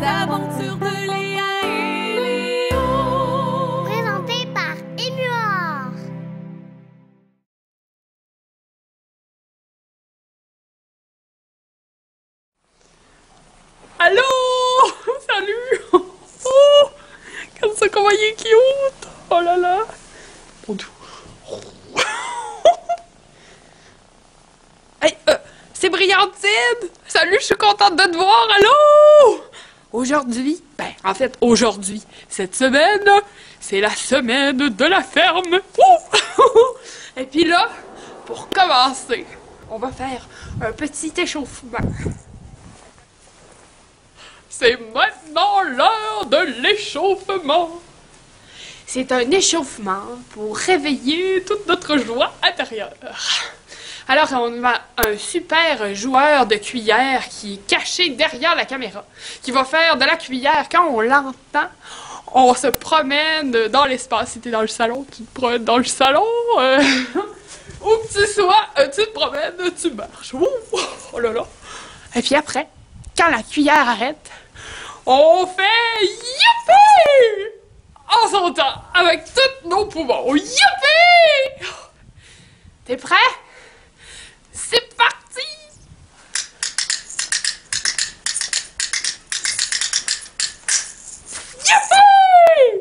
aventures de Léa et Léo. Présenté par Émuard. Allô? Salut! Oh! Comme ça, comment il est cute! Oh là là! Bon tout. Hey, c'est Brillantine! Salut, je suis contente de te voir! Allô? Aujourd'hui, aujourd'hui, cette semaine, c'est la semaine de la ferme! Et puis là, pour commencer, on va faire un petit échauffement. C'est maintenant l'heure de l'échauffement. C'est un échauffement pour réveiller toute notre joie intérieure. Alors, on a un super joueur de cuillère qui est caché derrière la caméra, qui va faire de la cuillère quand on l'entend. On se promène dans l'espace. Si t'es dans le salon, tu te promènes dans le salon. Où que tu sois, tu te promènes, tu marches. Oh là là. Et puis après, quand la cuillère arrête, on fait youpi! En son temps, avec tous nos poumons. Youpi! T'es prêt? C'est parti! Youpi!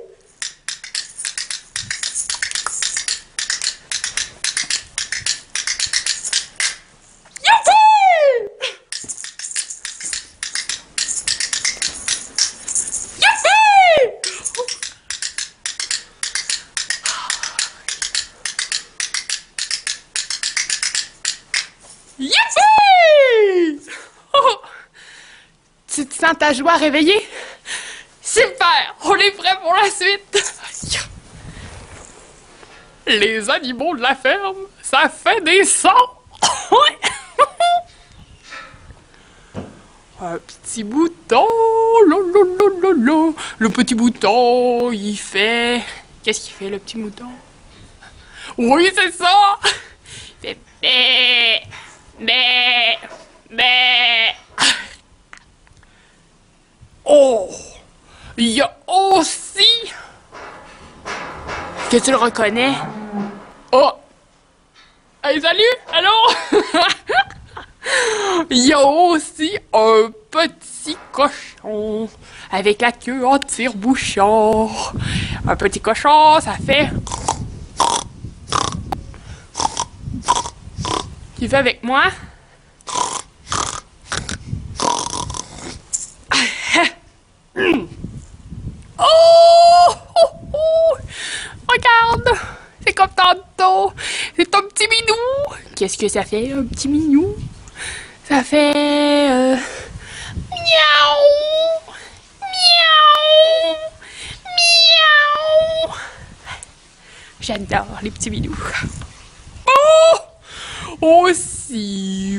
Youpi! Oh! Tu te sens ta joie réveillée? Super! On est prêt pour la suite! Les animaux de la ferme, ça fait des sons! Un petit bouton! Lololololo. Le petit bouton, il fait... Qu'est-ce qu'il fait, le petit mouton? Oui, c'est ça! Il fait... Bé! Mais... Oh! Il y a aussi... Que tu le reconnais? Oh! Hey, salut! Allô? Il y a aussi un petit cochon avec la queue en tire-bouchon. Un petit cochon, ça fait... Tu fais avec moi? Oh! Regarde! C'est comme tantôt! C'est un petit minou! Qu'est-ce que ça fait, un petit minou? Ça fait... Miaou! Miaou! Miaou! J'adore les petits minous. Oh! Aussi...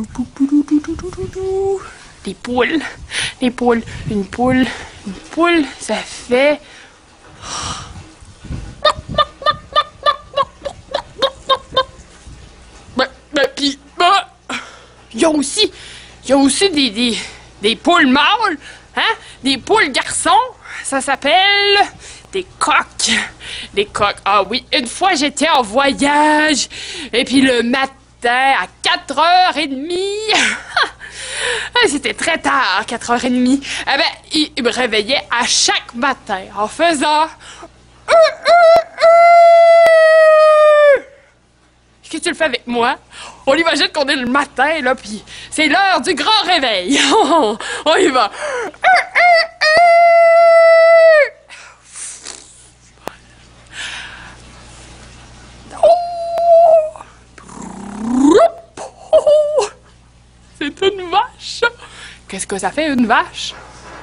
Les poules. Les poules. Une poule, ça fait... Puis, il y a aussi des poules mâles, hein? Des poules garçons. Ça s'appelle des coqs. Des coqs. Ah oui, une fois j'étais en voyage. Et puis le matin, à 4h30, c'était très tard, 4h30. Eh ben, il me réveillait à chaque matin en faisant... Est-ce que tu le fais avec moi? On imagine qu'on est le matin, là, puis c'est l'heure du grand réveil. On y va. C'est une vache. Qu'est-ce que ça fait, une vache?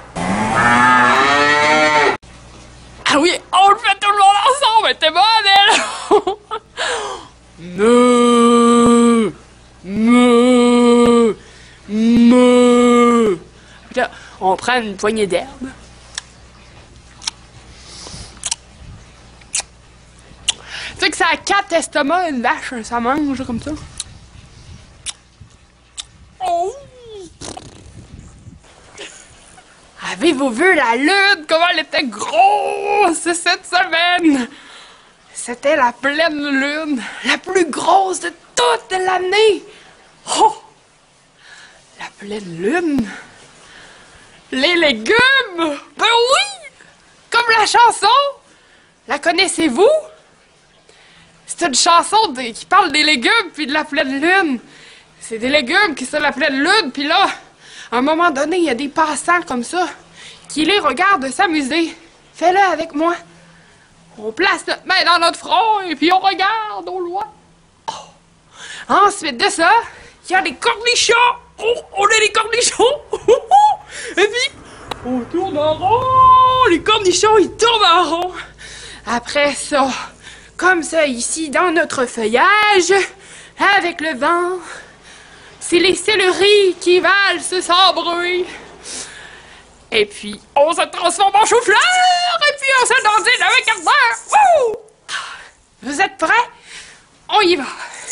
Ah oui, on le fait tout le monde ensemble. T'es bonne, elle. Là, on prend une poignée d'herbe. Tu sais que ça a 4 estomacs, une vache, ça mange comme ça. Oh! Avez-vous vu la lune? Comment elle était grosse cette semaine? C'était la pleine lune, la plus grosse de toute l'année. Oh! La pleine lune? Les légumes? Ben oui! Comme la chanson! La connaissez-vous? C'est une chanson qui parle des légumes puis de la pleine lune. C'est des légumes qui sont la pleine lune, puis là, à un moment donné, il y a des passants comme ça qui les regardent s'amuser. Fais-le avec moi. On place notre main dans notre front et puis on regarde au loin. Oh. Ensuite de ça, il y a des cornichons. Oh, on a des cornichons. Et puis, on tourne en rond. Les cornichons, ils tournent en rond. Après ça, comme ça ici, dans notre feuillage, avec le vent, c'est les céleris qui valsent sans bruit. Et puis, on se transforme en chou-fleur, et puis on se dandine avec ardeur. Wouh! Vous êtes prêts? On y va.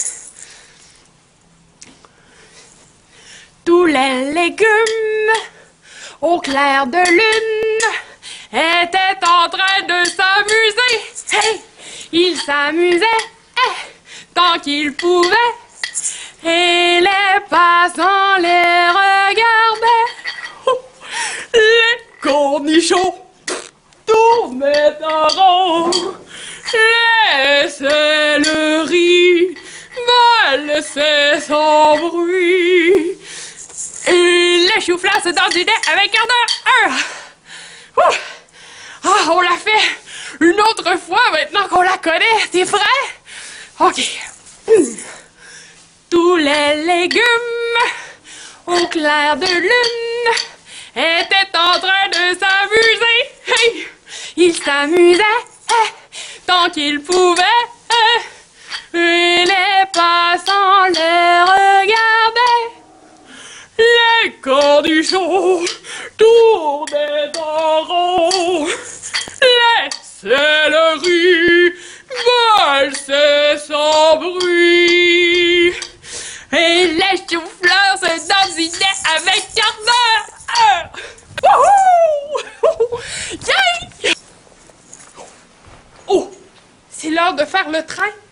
Tous les légumes, au clair de lune, étaient en train de s'amuser. Hey! Ils s'amusaient tant qu'ils pouvaient, et les passants les regardaient. Les cornichons tournaient en rond, les céleris valsaient sans bruit, et les choux-fleurs se dandinaient avec ardeur. Ah, on l'a fait une autre fois maintenant qu'on la connaît, t'es prêt? Ok. Tous les légumes au clair de lune étaient en train de s'amuser. Hey! Ils s'amusaient tant qu'ils pouvaient, et les passants les regardaient. Les cornichons tournaient en rond, les céleris valsaient sans bruit, et les choux-fleurs se dandinaient avec ardeur. Wouhou! Yeah! Oh, c'est l'heure de faire le train.